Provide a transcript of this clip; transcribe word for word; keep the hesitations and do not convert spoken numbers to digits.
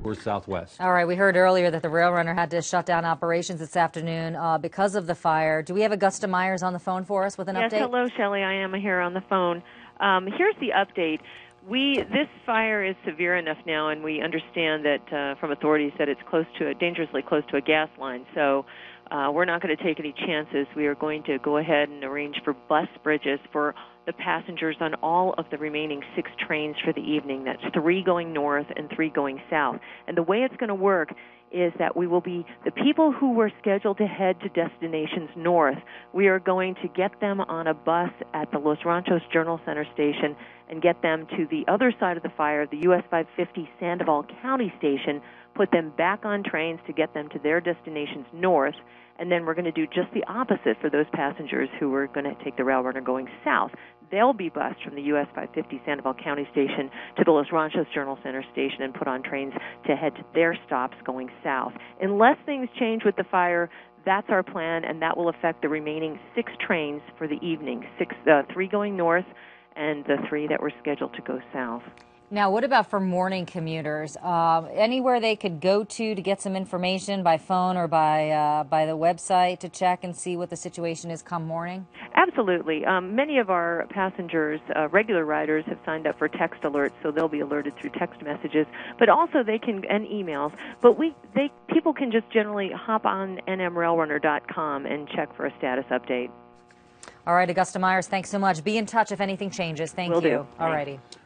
We're southwest. All right, we heard earlier that the rail runner had to shut down operations this afternoon uh, because of the fire. Do we have Augusta Myers on the phone for us with an yes, update? Yes, hello, Shelley. I am here on the phone. Um, here's the update. We this fire is severe enough now, and we understand that uh, from authorities that it's close to a, dangerously close to a gas line. So uh, we're not going to take any chances. We are going to go ahead and arrange for bus bridges for the passengers on all of the remaining six trains for the evening. That's three going north and three going south. And the way it's going to work is that we will be, the people who were scheduled to head to destinations north, we are going to get them on a bus at the Los Ranchos Journal Center station and get them to the other side of the fire, the U S five fifty Sandoval County station, put them back on trains to get them to their destinations north, and then we're going to do just the opposite for those passengers who are going to take the rail runner going south. They'll be bused from the U S five fifty Sandoval County station to the Los Ranchos Journal Center station and put on trains to head to their stops going south. Unless things change with the fire, that's our plan, and that will affect the remaining six trains for the evening, six, uh, three going north and the three that were scheduled to go south. Now, what about for morning commuters? Uh, anywhere they could go to to get some information by phone or by uh, by the website to check and see what the situation is come morning? Absolutely. Um, many of our passengers, uh, regular riders, have signed up for text alerts, so they'll be alerted through text messages. But also they can and emails. But we they people can just generally hop on N M rail runner dot com and check for a status update. All right, Augusta Myers, thanks so much. Be in touch if anything changes. Thank Will you. do. All righty.